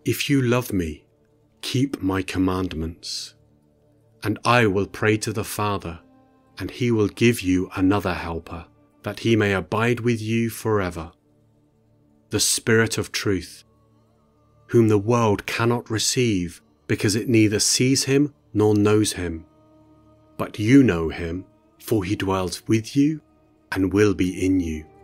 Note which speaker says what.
Speaker 1: If you love me, keep my commandments. And I will pray to the Father, and he will give you another helper, that he may abide with you forever. The Spirit of truth, whom the world cannot receive, because it neither sees him nor knows him. But you know him, for he dwells with you and will be in you.